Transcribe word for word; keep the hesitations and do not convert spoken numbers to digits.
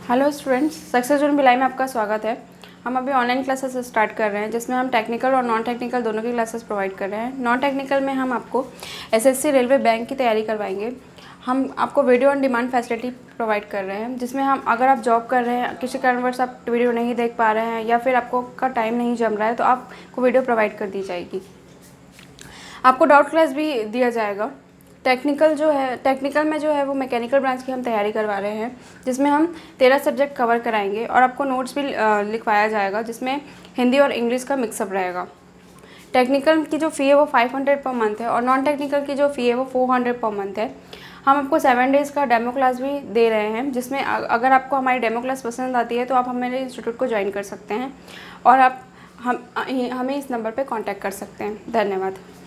Hello students, success zone Bhilai में आपका स्वागत है। हम अभी ऑनलाइन क्लासेस स्टार्ट कर रहे हैं जिसमें हम टेक्निकल और नॉन टेक्निकल दोनों की क्लासेस प्रोवाइड कर रहे हैं। नॉन टेक्निकल में हम आपको एसएससी, रेलवे, बैंक की तैयारी करवाएंगे। हम आपको video on demand facility provide कर रहे हैं जिसमें हम अगर आप जॉब कर रहे हैं, किसी कारणवश आप वीडियो नहीं देख पा रहे हैं या फिर आपको का टाइम नहीं जम रहा है तो आपको वीडियो प्रोवाइड कर दी जाएगी। आपको डाउट क्लास भी दिया जाएगा। टेक्निकल जो है टेक्निकल में जो है वो मैकेनिकल ब्रांच की हम तैयारी करवा रहे हैं जिसमें हम तेरह सब्जेक्ट कवर कराएंगे और आपको नोट्स भी लिखवाया जाएगा जिसमें हिंदी और इंग्लिश का मिक्सअप रहेगा। टेक्निकल की जो फ़ी है वो फाइव हंड्रेड पर मंथ है और नॉन टेक्निकल की जो फ़ी है वो फोर हंड्रेड पर मंथ है। हम आपको सेवन डेज़ का डेमो क्लास भी दे रहे हैं जिसमें अगर आपको हमारी डेमो क्लास पसंद आती है तो आप हमारे इंस्टीट्यूट को ज्वाइन कर सकते हैं और आप हम हमें इस नंबर पर कॉन्टैक्ट कर सकते हैं। धन्यवाद।